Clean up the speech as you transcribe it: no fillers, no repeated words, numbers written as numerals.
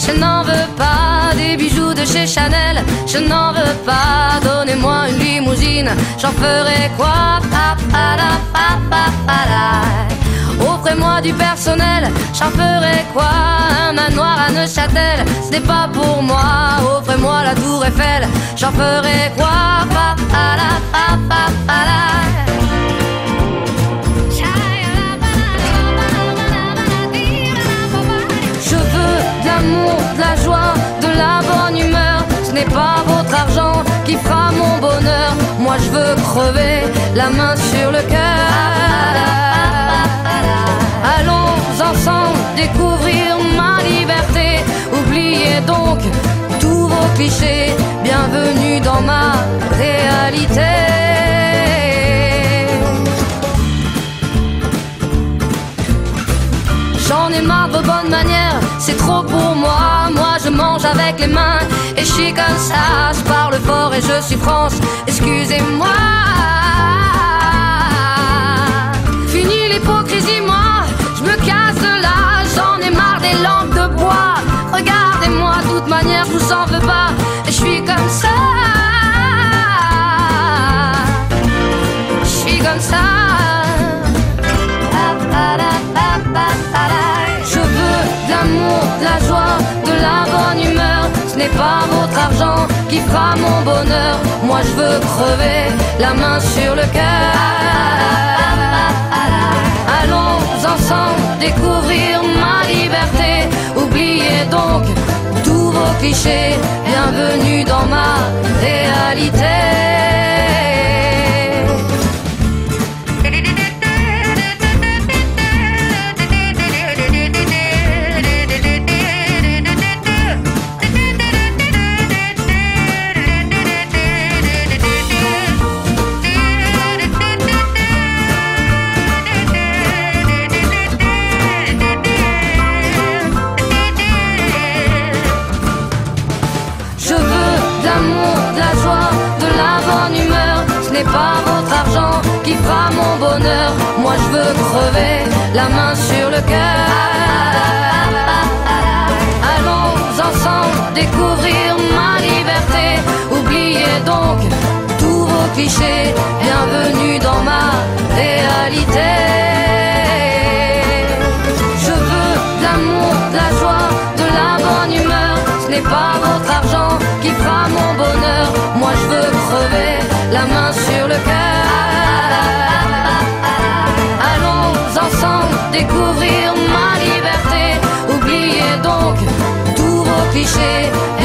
je n'en veux pas des bijoux de chez Chanel, je n'en veux pas. Donnez-moi une limousine, j'en ferai quoi? Offrez-moi du personnel, j'en ferai quoi? Un manoir à Neuchâtel, ce n'est pas pour moi. Offrez-moi la tour Eiffel, j'en ferai quoi? Je veux de l'amour, de la joie, de la bonne humeur. Ce n'est pas votre argent qui fera mon bonheur. Moi je veux crever la main sur le cœur. Allons ensemble découvrir ma liberté. Oubliez donc tous vos clichés. Bienvenue dans ma réalité. J'en ai marre de vos bonnes manières, c'est trop pour moi. Moi je mange avec les mains et je suis comme ça. Je parle fort et je suis France, excusez-moi. Fini l'hypocrisie, moi je me casse de là. J'en ai marre des lampes de bois. Regardez-moi, de toute manière je vous en veux pas. Et je suis comme ça. Je suis comme ça. Je veux de l'amour, de la joie, de la bonne humeur. Ce n'est pas votre argent qui fera mon bonheur. Moi je veux crever la main sur le cœur. Allons ensemble découvrir ma liberté. Oubliez donc tous vos clichés. Bienvenue dans ma réalité. Pas votre argent qui fera mon bonheur. Moi je veux crever la main sur le cœur. Allons ensemble découvrir ma liberté. Oubliez donc tous vos clichés. Bienvenue dans ma réalité. Je veux de l'amour, de la joie, de la bonne humeur. Ce n'est pas votre argent qui fera mon bonheur. Moi je veux crever la main sur le cœur. Allons ensemble découvrir ma liberté. Oubliez donc tous vos clichés.